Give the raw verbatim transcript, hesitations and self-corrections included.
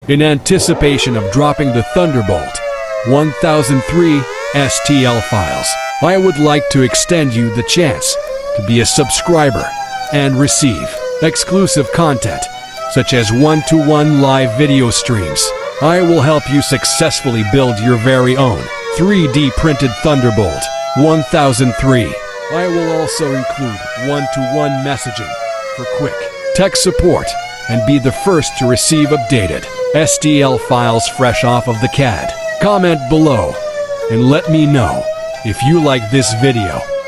In anticipation of dropping the Thunderbolt one thousand three S T L files, I would like to extend you the chance to be a subscriber and receive exclusive content such as one-to-one live video streams. I will help you successfully build your very own three D printed Thunderbolt one thousand three. I will also include one-to-one messaging for quick tech support and be the first to receive updated S T L files fresh off of the C A D. Comment below and let me know if you like this video.